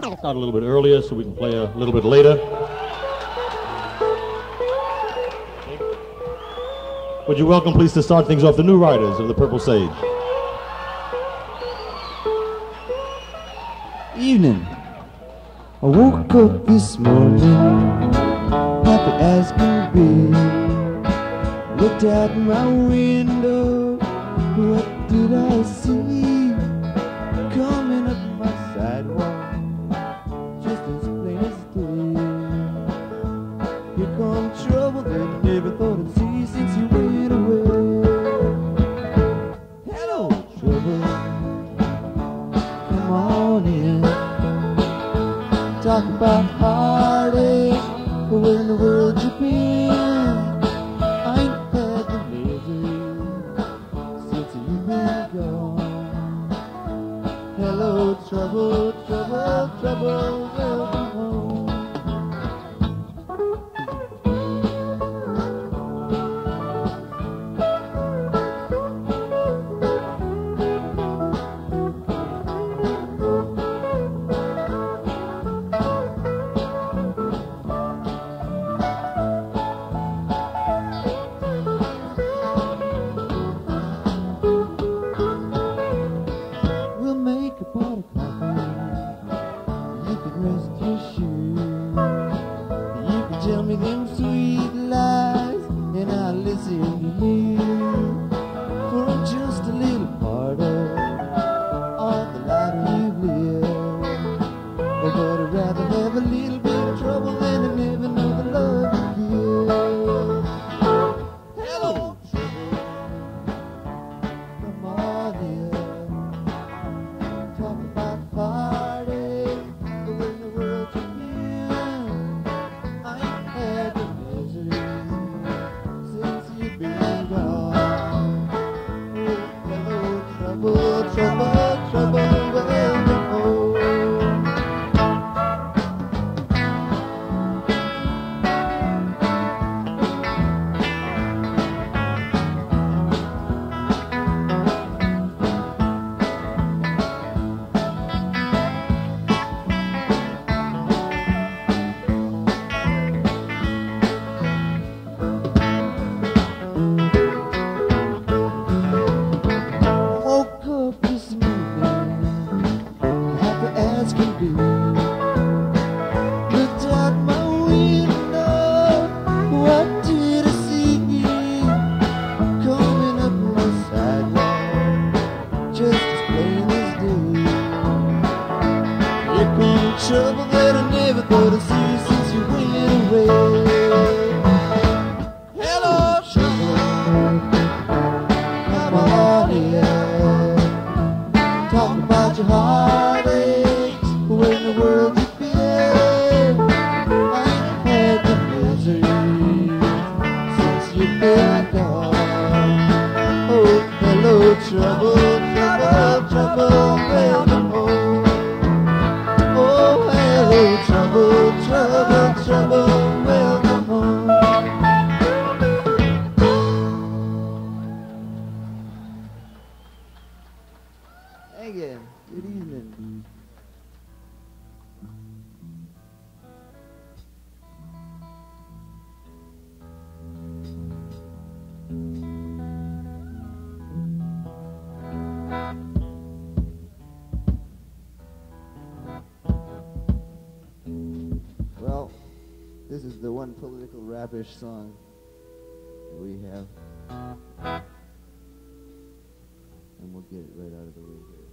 Start a little bit earlier so we can play a little bit later. Would you welcome, please, to start things off, the New Riders of the Purple Sage. Evening. I woke up this morning, happy as can be. Looked out my window, what did I see? Coming up my sidewalk, just as plain as day. Here comes trouble that never thought I'd see since you went away. Hello, trouble, come on in. Talk about heartache, where in the world you been? I ain't had the misery since you've been gone. Hello, trouble, trouble, trouble, welcome home. This is the one political rapish song that we have. And we'll get it right out of the way here.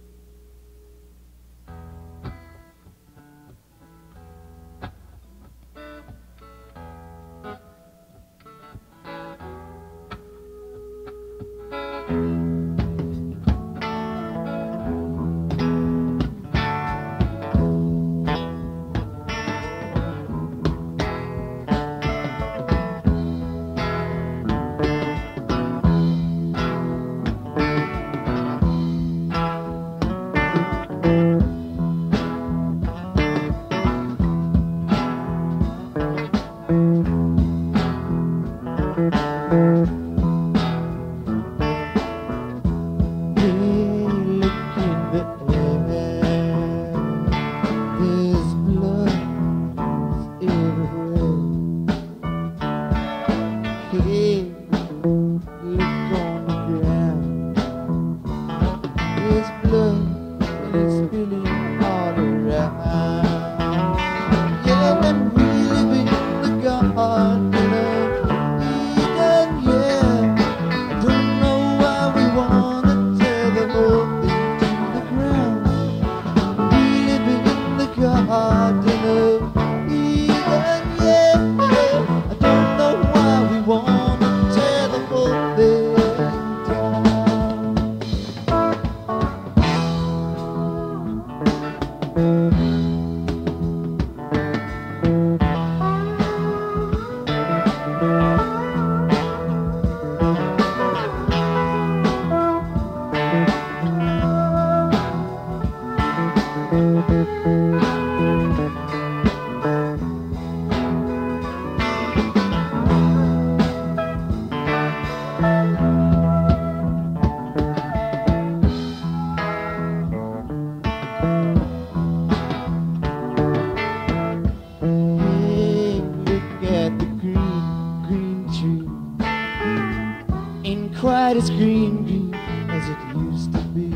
it's spilling all around. Yeah, and we live in the garden of Eden, yeah. I don't know why we wanna tear the whole thing to the ground. We live in the garden of Eden, yeah. I don't know why we wanna tear the whole thing down. Hey, look at the green, green tree. Ain't quite as green as it used to be.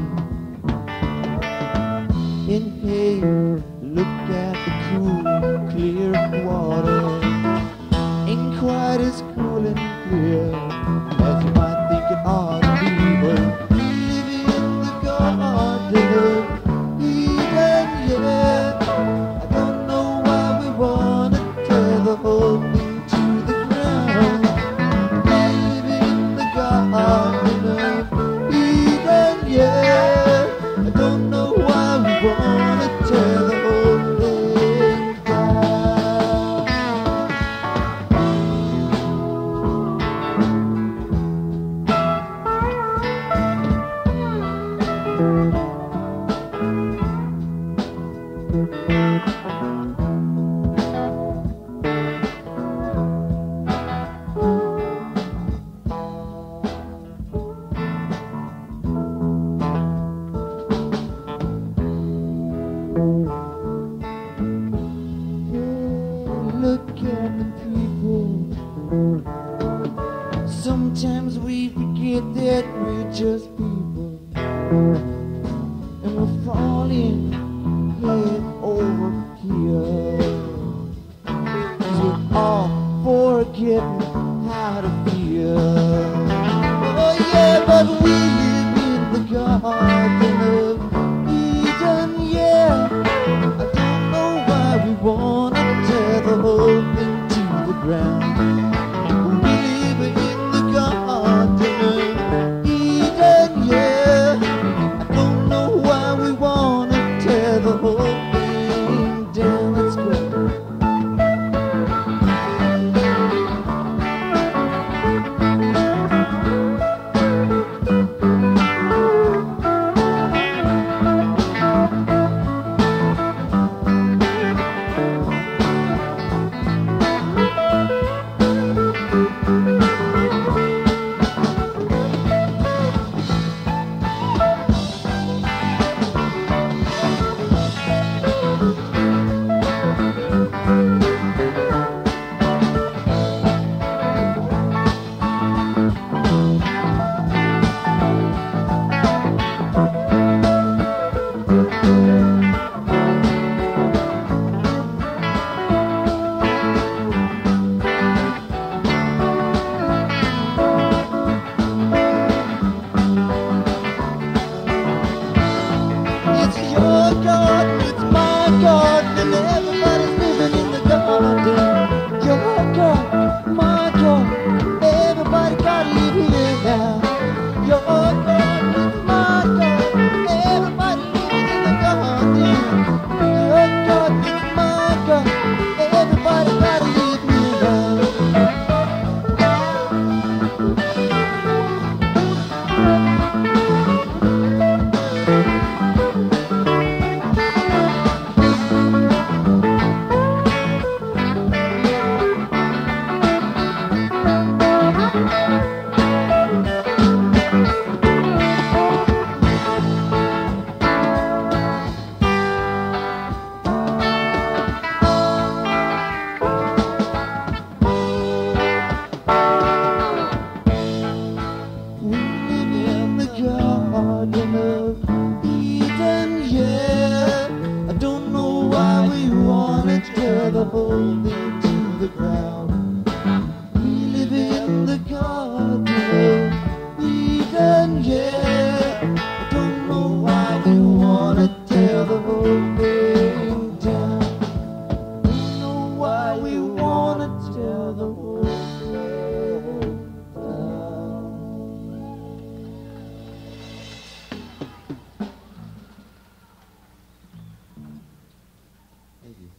And hey, look at the cool, clear water. Ain't quite as cool and clear as you might think it ought to be. But we live in the garden of Eden, yeah. I don't know why we wanna tear the whole thing to the ground. We live in the garden of Eden, yeah. I don't know why we wanna tear the whole thing down. Look at the people. Sometimes we forget that we're just people, and we're falling head over heels. 'Cause we're all forgetting how to feel. Oh yeah, but we live in the garden of Eden, yeah. I don't know why we wanna tear the whole thing to the ground. We live in the garden of Eden, yeah. I don't know why we wanna tear the whole thing down. Let's go. It's your garden, it's my garden, and everybody's living in the garden. Your garden, my garden, everybody gotta live here now. Your garden, it's my garden, everybody living in the garden. Your garden, it's my garden, everybody gotta live here now. yeah. I don't know why we wanna tear the whole thing to the ground. We live in the Garden of Eden, yeah. I don't know why we wanna tear the whole thing down. Don't know why we wanna tear the whole thing down. Thank you.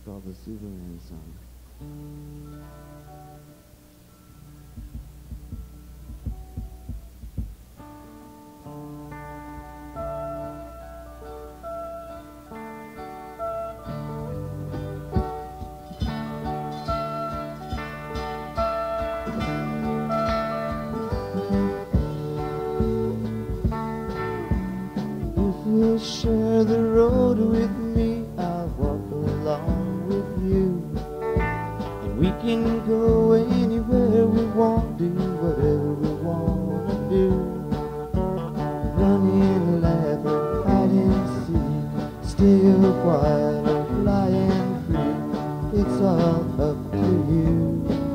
called the Superman song. You'll share the road with me, I'll walk along with you. And we can go anywhere we want, do whatever we want to do. Running, laughing, hide and seek, still quiet or flying free. It's all up to you.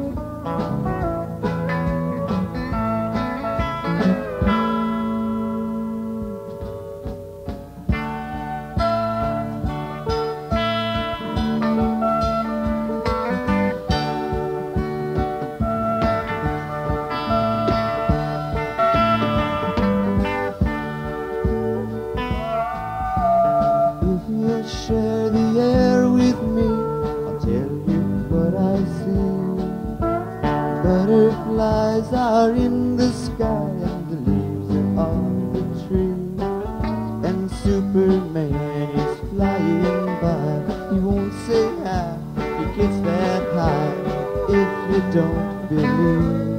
Share the air with me, I'll tell you what I see. Butterflies are in the sky and the leaves are on the tree. And Superman is flying by, he won't say hi, he gets that high if you don't believe.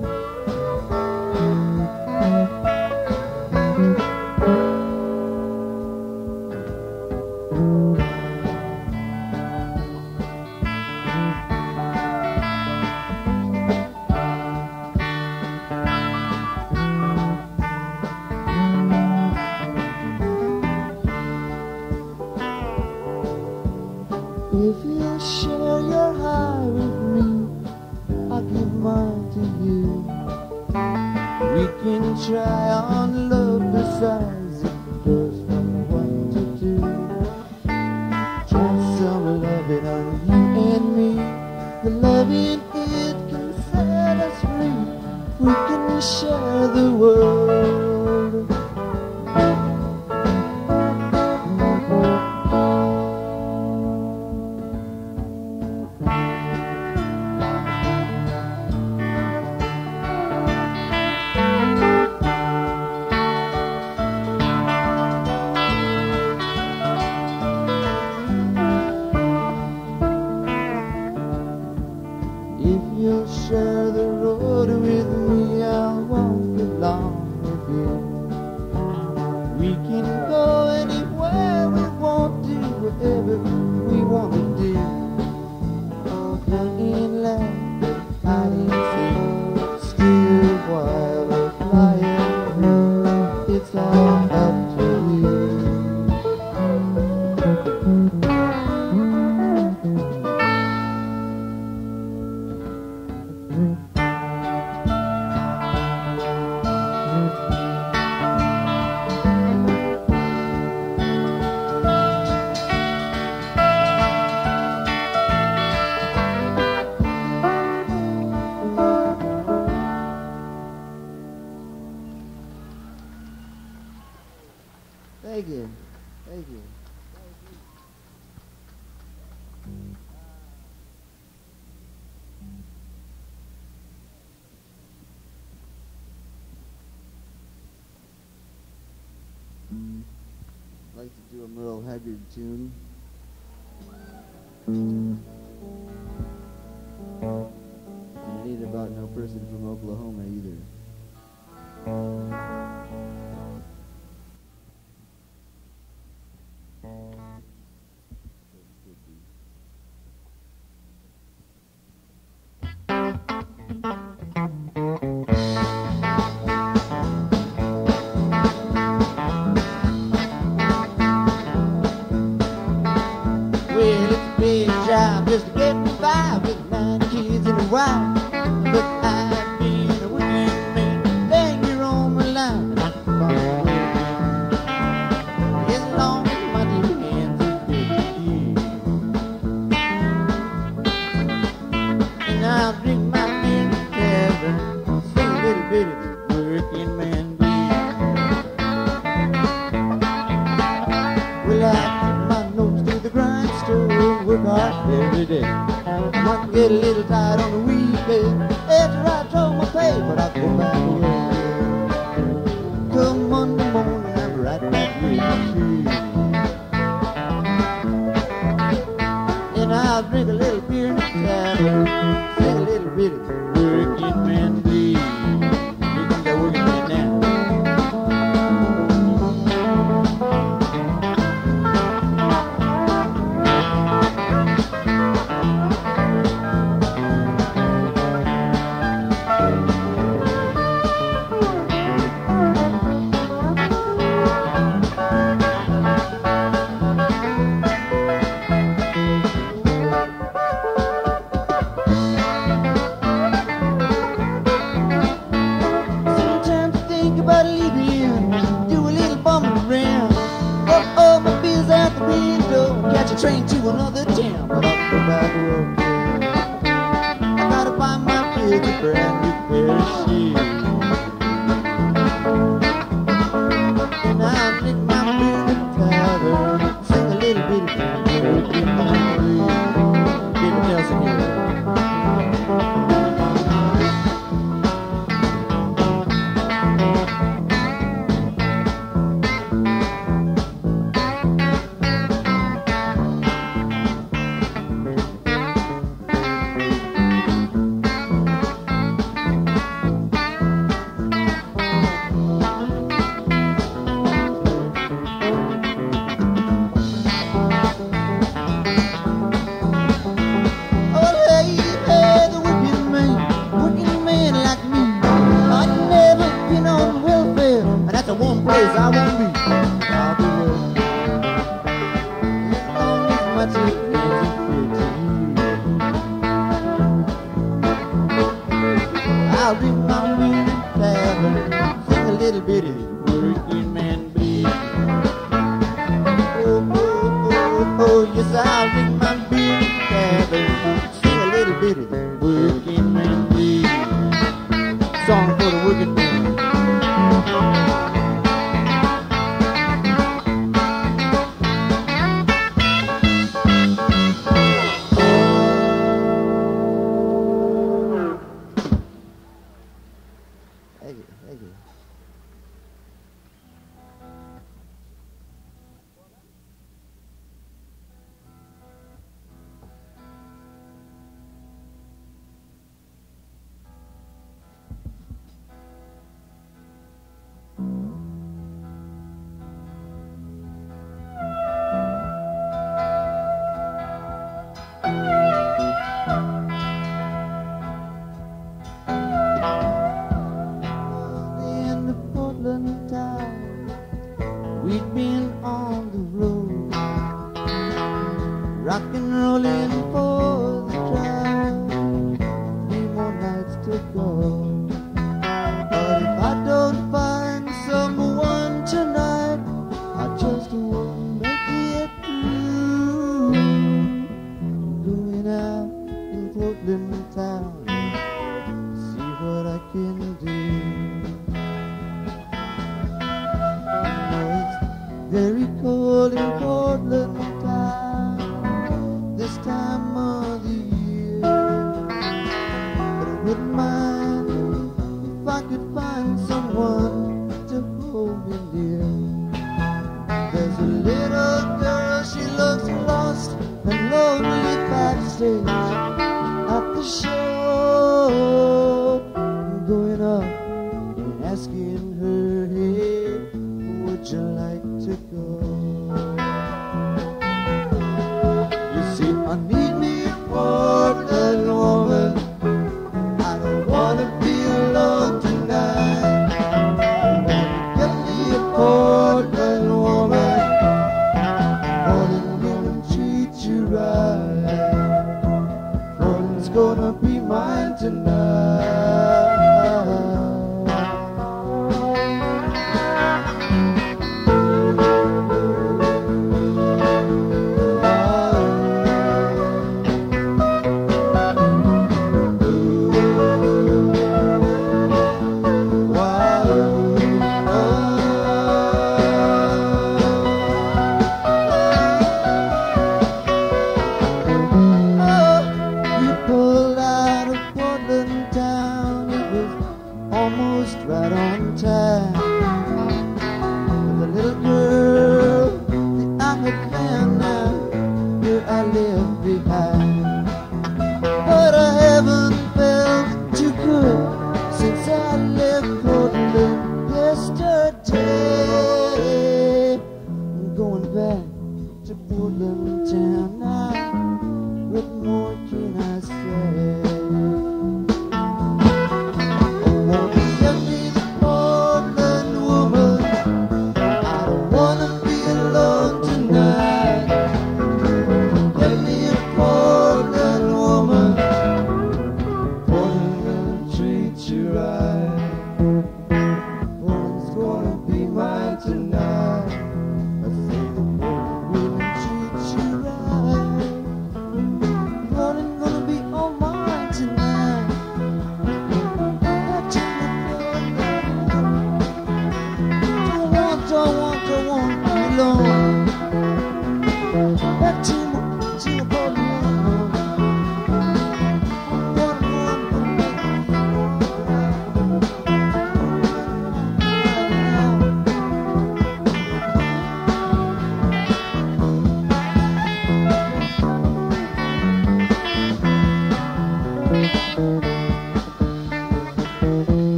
If you'll share your high with me, I'll give mine to you. We can try on love besides it goes from 1 to 2. Try some loving on you and me. The loving it can set us free. We can share the world. If you'll share the road with me, I'll walk along with you. We can go anywhere we want to, whatever we want to do. Running, laughing, hide and seek, still wild or flying free. It's all up to you. Thank you. Thank you. I'd like to do a Merle Haggard tune. And it ain't about no person from Oklahoma either. Well, it's a big job just to get by with 9 kids and a wife. But I've been a working man, dang near on my line. And I can find work as long as my dear hands are good. And I'll drink my beer in the tavern, sing a little bit of the working man blues. Well, I keep my nose to the grindstone, work hard. every day. I might get a little tired on the weekend after I draw my pay, but I go back to work. Come Monday morning, I'm right back with you. And I'll drink a little beer in the tavern, sing a little bit of working man blues. Here comes that working man now. Train to another town, but I'll go back to work. I gotta buy my kids a brand new pair of shoes. And I'll drink my beer in the tavern, sing a little bit of work in my blues. Get what else in here. I won't be. I'll be working as long as my chick makes it to you. I'll drink my beer in the tavern, sing a little bit of working man blues. Oh, oh, oh, oh, yes, I'll drink my beer in the tavern, sing a little bit of working man blues. Song for the working man. Thank you. We'd been on the road, rock and rollin' for the crowd. 3 more nights to go. But if I don't find someone tonight, I just won't make it through. Going out in Portland town, see what I can do. Very cold in Portland town this time of the year, but I wouldn't mind if I could find someone to hold me near. There's a little girl, she looks lost and lonely backstage at the show. I'm going up and asking her, hey, would you like to go? You see, I need me a Portland woman. I don't wanna be alone tonight. I wanna get me a Portland woman. Portland gonna treat you right. Portland's gonna be mine tonight.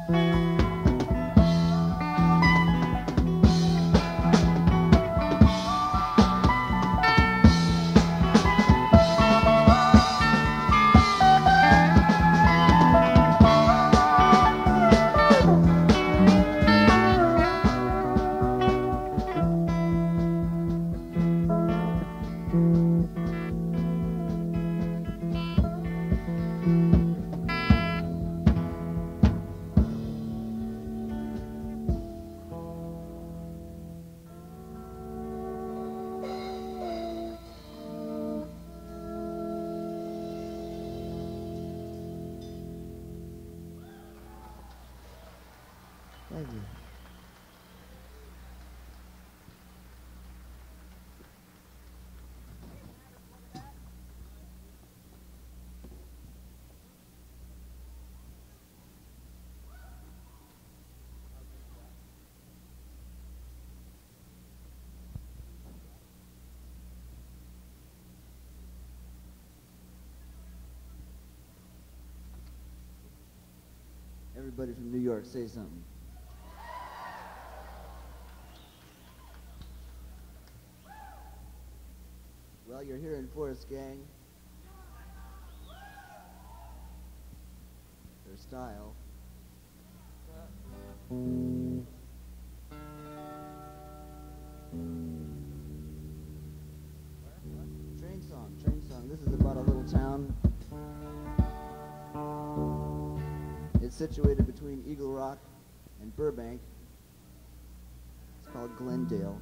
Thank you. Everybody from New York, say something. Well, you're here in Forest Gang. Their style. Train song, train song. This is about a little town. It's situated between Eagle Rock and Burbank. It's called Glendale.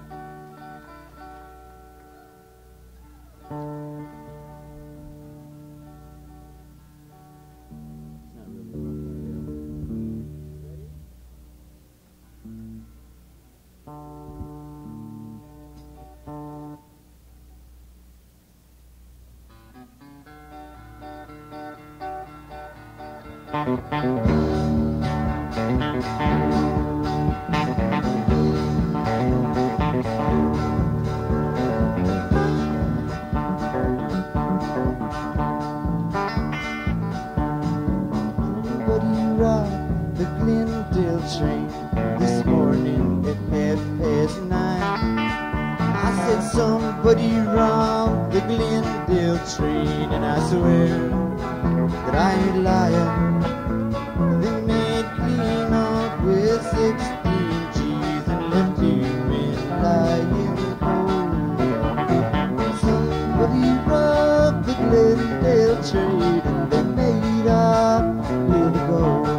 The Glendale train this morning at 9:30. I said somebody robbed the Glendale train, and I swear that I ain't lying. They made clean up with 16 G's and left him in lying cold. Somebody robbed the Glendale train, and they made up with the gold.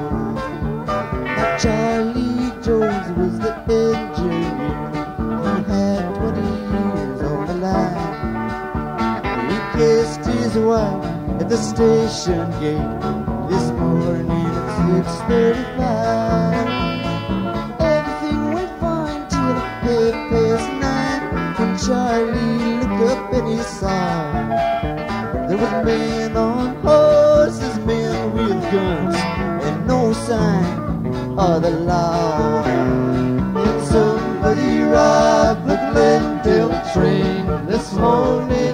Charlie Jones was the engineer. He had 20 years on the line. He kissed his wife at the station gate this morning at 6:35. Everything went fine till 9:30 when Charlie looked up and he saw there was men on horses, men with guns, and no sign of the law. And somebody robbed the Glendale train this morning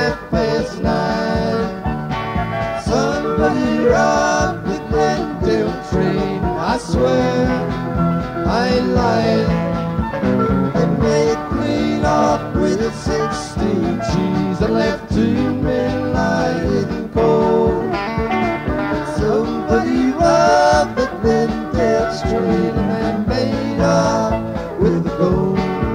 9:30. Somebody robbed the Glendale train, I swear I ain't lying. They made clean up with 16 G's and left 2 men lying cold. Somebody robbed the Glendale train and made up with the gold.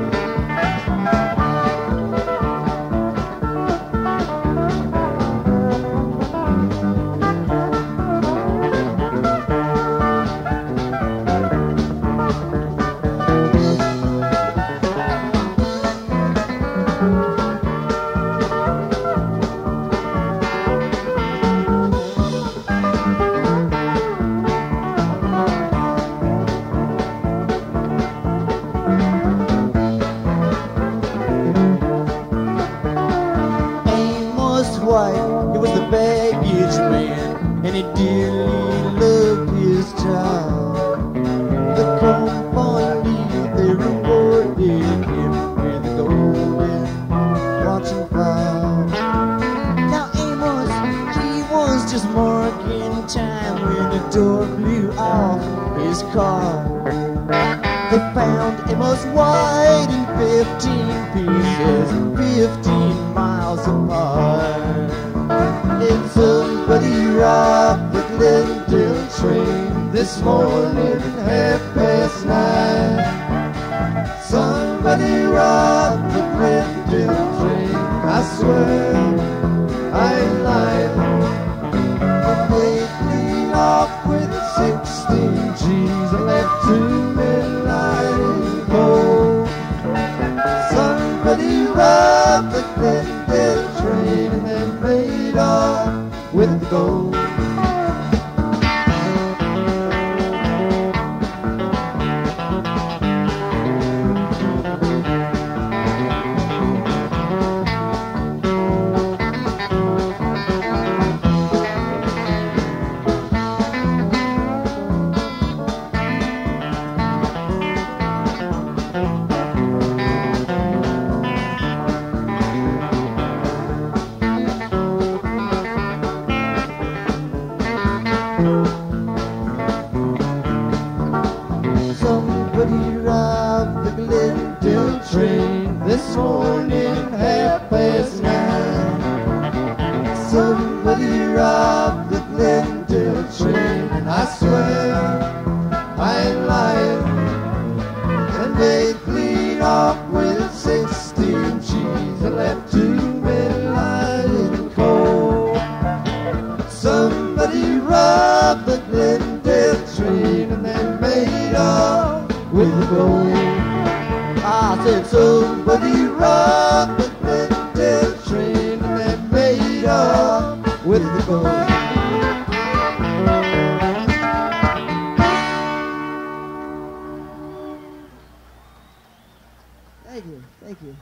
He was the baggage man, and he dearly loved his child. The company, they rewarded him with a golden watching file. Now Amos, he was just marking time when the door blew off. his car. They found Emma's white in 15 pieces, 15 miles apart. And somebody robbed the Glendale train this morning at 9:30. Somebody robbed the Glendale train, I swear I ain't lying. They clean off with 16 G's and left 2 men lying cold. Somebody robbed the Glendale train and then made off with the gold. Somebody robbed the Glendale train this morning 9:30. Somebody robbed the Glendale train, and I swear I ain't lying. And they clean off with 16 G's and left 2 men lying cold. Somebody robbed the Glendale train and then made off with the gold. I said somebody robbed the Glendale train and then made off with the gold. Thank you, thank you.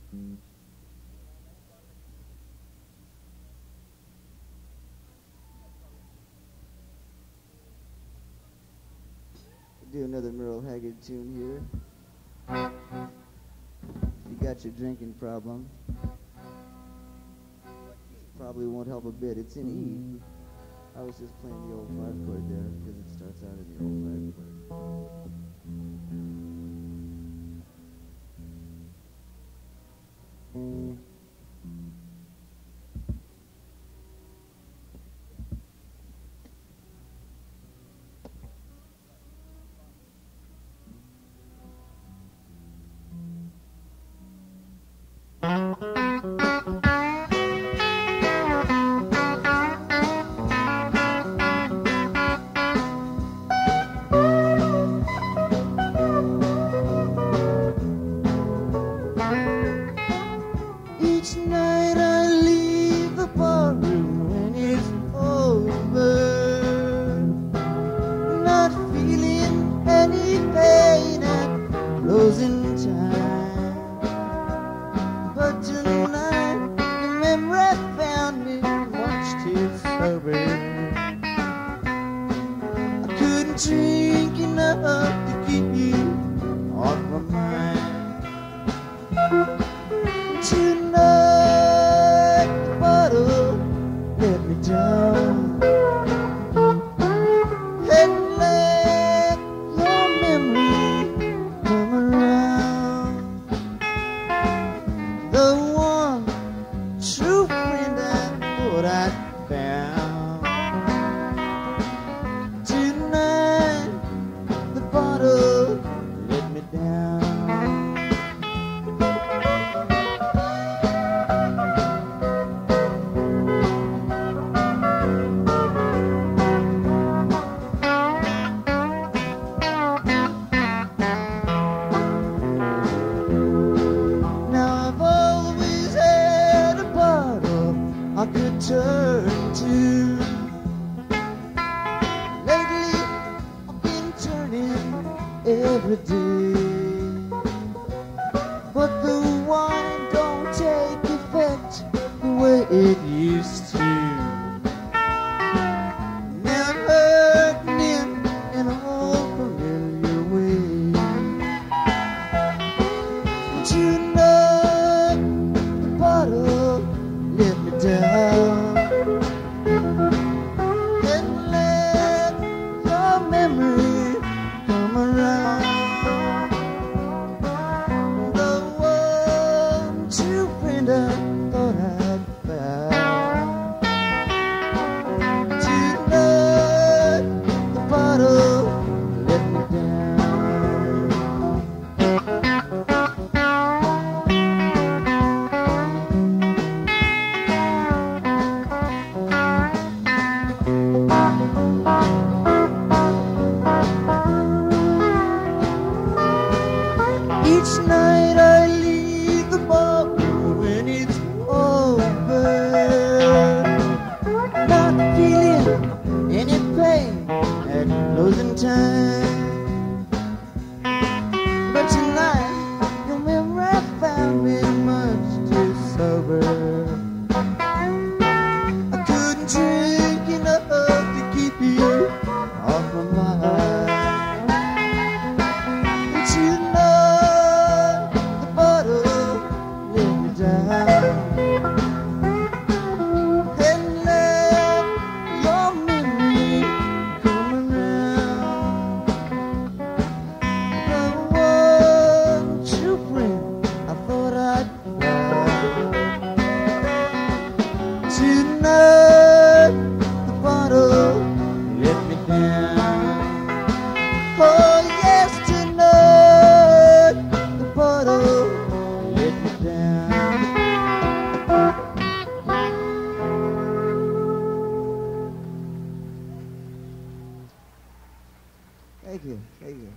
Do another Merle Haggard tune here. You got your drinking problem. Probably won't help a bit. It's in E. I was just playing the old 5 chord there because it starts out in the old 5 chord. Each night I leave the barroom when it's over, not feeling any pain at closing time. But tonight the memory found me much too sober. I couldn't drink enough to keep you off my mind. Tonight the bottle let me down, and let your memory come around. The one true friend I thought I'd found. Tonight the bottle let me down. I could turn to. Lately I've been turning every day, but the wine don't take effect the way it used to. Now I'm hurting in an old familiar way. Tonight the bottle let me down, and let your memory come around. The one true friend I thought I'd found. Tonight the bottle let me down. Each night I leave the ballroom when it's over, not feeling any pain at closing time. But tonight your memory found me much too sober. I couldn't drink enough to keep you off my mind. Tonight the bottle let me down, and let your memory come around. The one true friend I thought I'd found. Tonight the bottle let me down. Oh yes, tonight the bottle let me down. Thank you, thank you.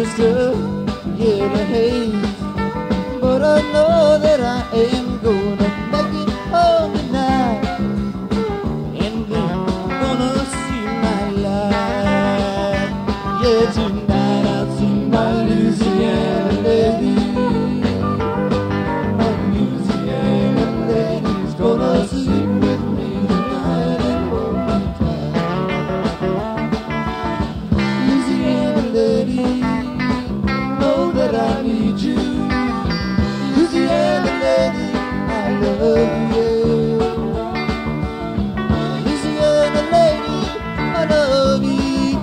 just a yellow haze. But I know that I am gonna make it home tonight, and then I'm gonna see my life. Yeah, tonight I'll see my Louisiana lady. My Louisiana lady's gonna sleep with me tonight and hold me tight. Louisiana lady, know that I need you. Louisiana lady, I love you. Louisiana lady, I love you.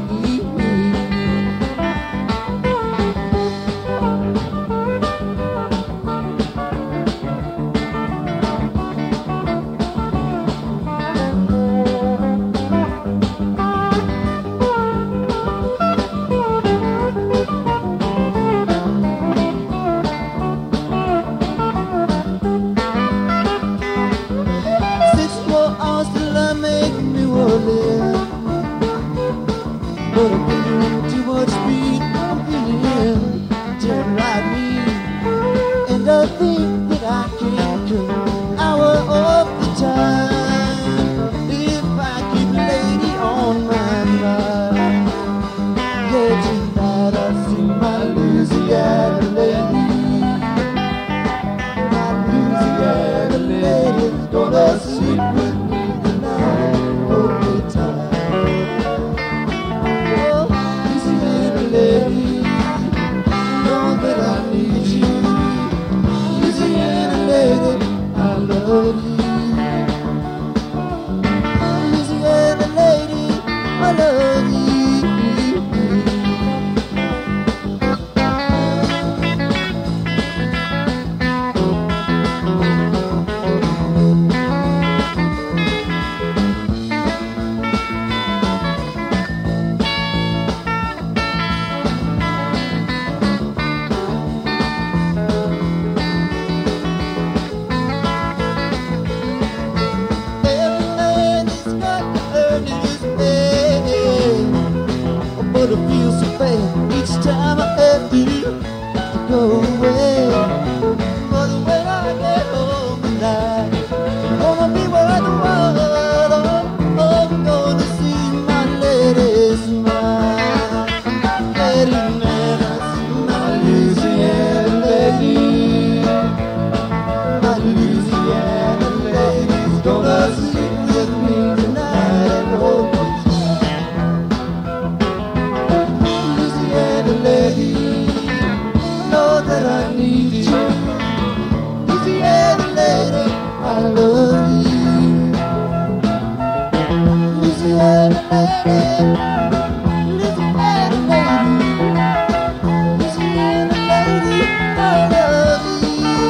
But I'm feeling too much speed, I'm feeling just like me. And I think that I can come hour of the time if I keep lady on my mind. Yeah, tonight I see my Louisiana lady. My Louisiana lady's gonna sleep with me tonight. Hold me tight. But it feels so bad each time I have to go away. But when I get home tonight, I'm gonna be worth the world. I'm gonna see my lady smile. Lady, man, I see my Louisiana lady. My Louisiana lady's gonna sleep with me tonight and hold me. Lady, know that I need you. Louisiana lady, I love you. Louisiana lady, Louisiana lady, Louisiana lady, I love you.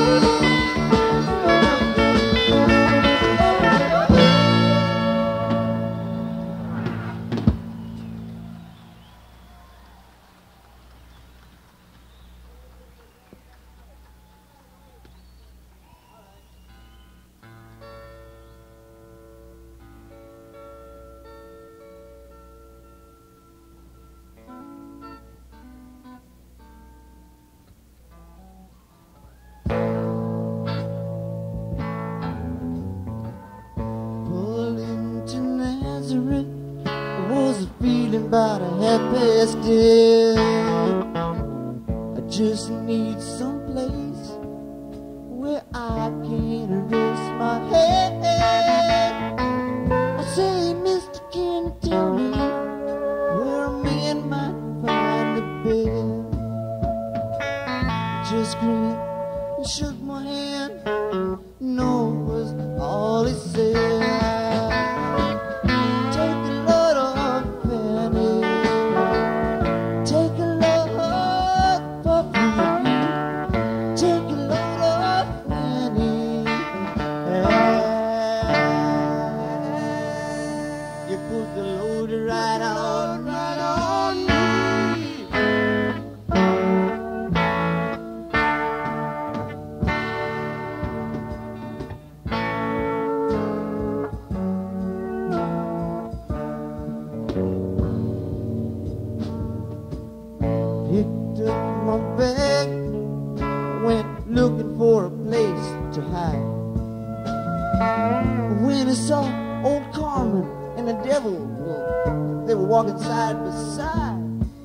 About 10:30. I just need some place where I can rest my head. I say, mister, can you tell me where a man might find a bed? He just grinned and shook my hand. No was all he said. to hide. When he saw old Carmen and the devil, they were walking side by side.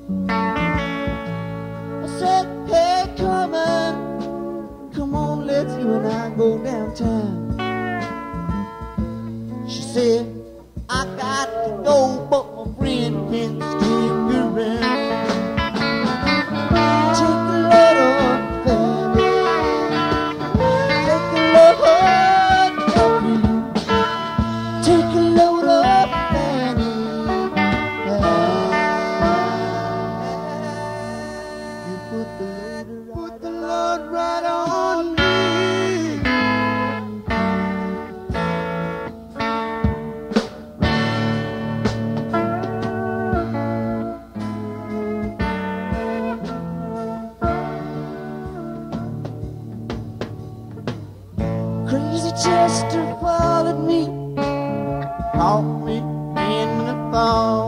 I said, hey Carmen, come on, let's you and I go downtown. She said, I got to go, but my friend can't stick around. Take a load of Fanny, take a load of me, take a load of Fanny. You put the load right on me. Crazy Chester followed me, caught me in the fall.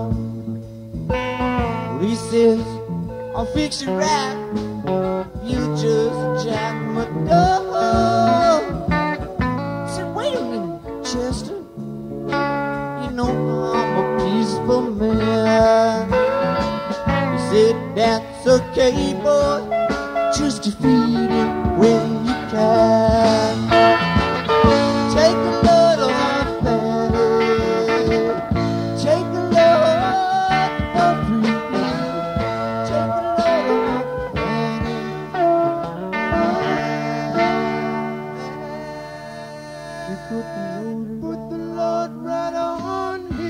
He says, I'll fix you right, you just jack my door. I said, wait a minute, Chester, you know I'm a peaceful man. He said, that's okay, boy, just defeat him when you can. Take a load of Fanny, take a load of Ruby, take a load of Fanny. You put the load right on me.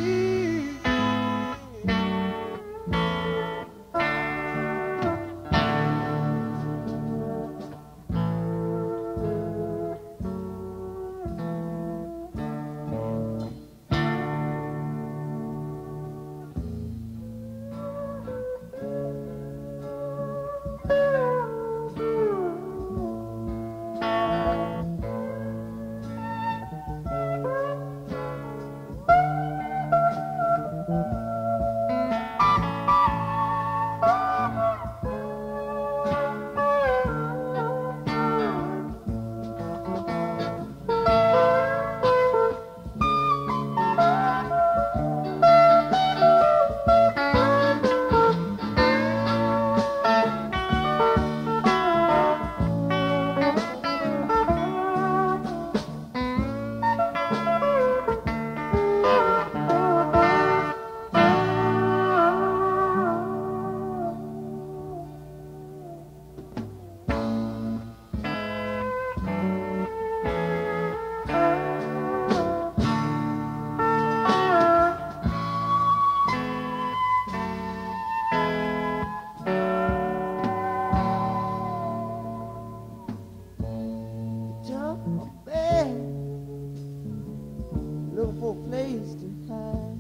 Looking for a place to hide.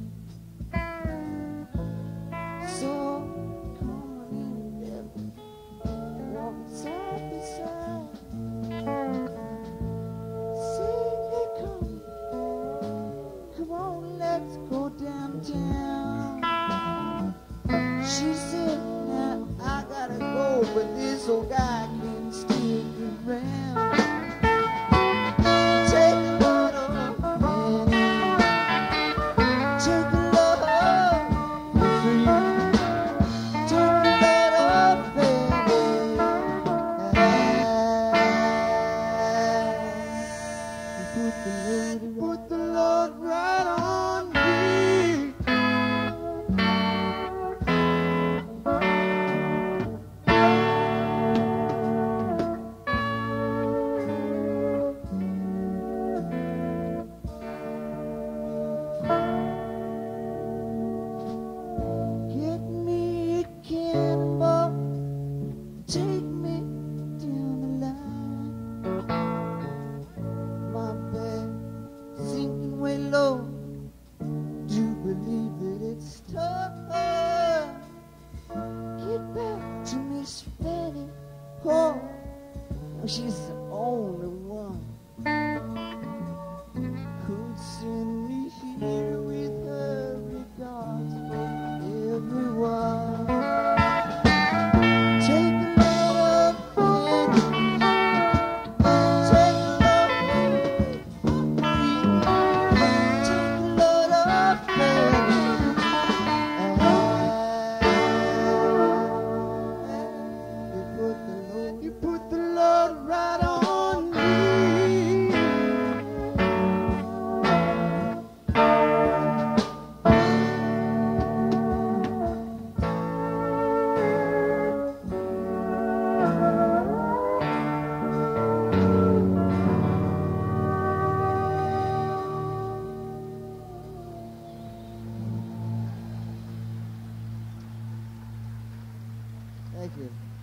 So come on in, devil, walking side by side. See they come on, let's go downtown. She said, now I gotta go, but this old guy can't stick around. Put the load right on me. Get me a cannonball, take me down the line. My bed sinking way low,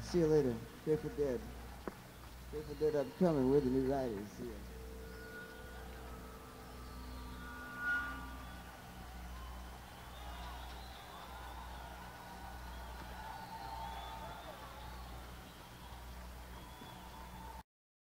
See you later. Grateful Dead. Grateful Dead upcoming with the new riders. See ya.